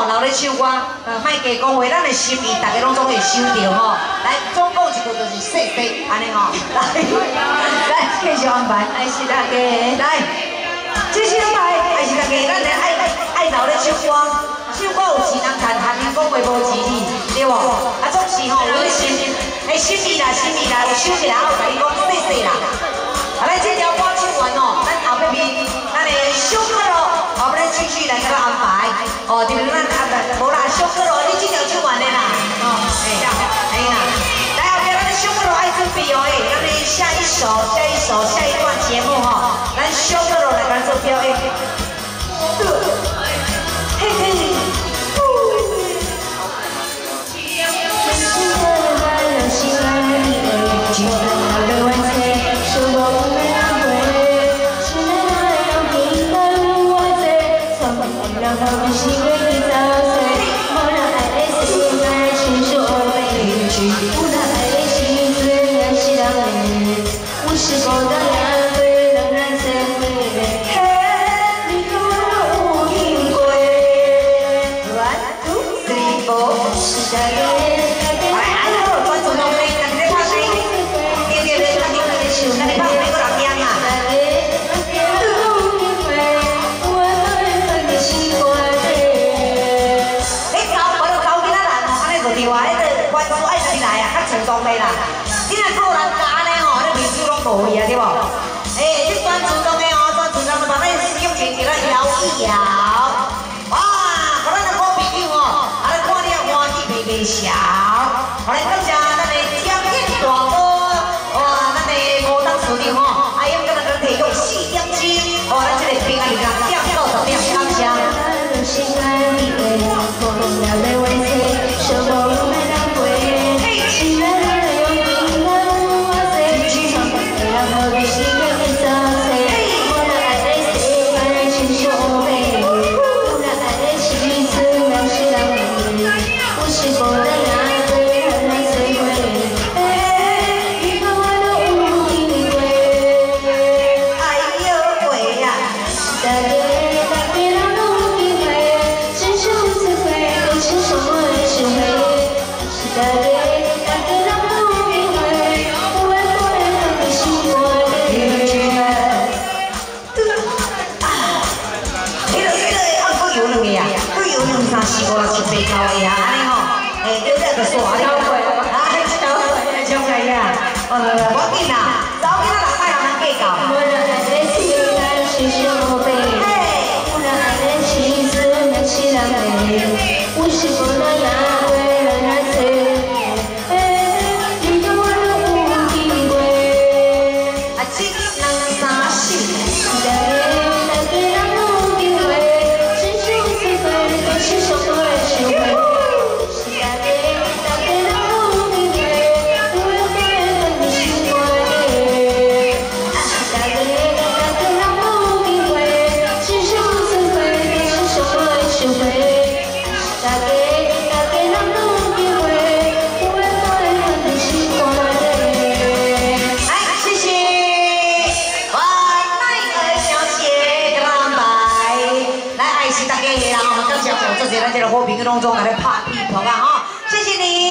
吼，留咧唱歌，莫加讲话，咱的心意大家拢总会收到吼。来，总共一句就是谢谢，安尼吼。来，继续安排，爱是大家。来，继续安排，爱是大家，咱爱留咧唱歌，唱歌有钱人赚，汉人讲话无钱理，对无？啊，总是吼有咧心，心意啦，有收起来，我甲你讲谢谢啦。啊，咱这条歌唱完哦，咱后壁面，咱的小可咯，后边咱继续来给他安排。哦，就是咱安排，无啦，小可咯，你这条唱完的啦。哦，哎啦，来后边咱的小可咯爱准备哦，咱的下一段节目吼，咱小可咯来给咱做表演。嘿嘿。 你若个人家呢吼，你面子拢无去啊，对无？你专注中的哦，专注中就把咱使用前给咱摇一摇，哇，把咱的好朋友哦，啊，咱看了欢喜袂袂笑，好来感谢咱的江燕大哥，哇，咱的吴董事长吼，哎呀，今日咱提供4点钟，哦，咱这个平安日点到10点，感谢。 这些咱这个好朋友当中来拍皮头啊！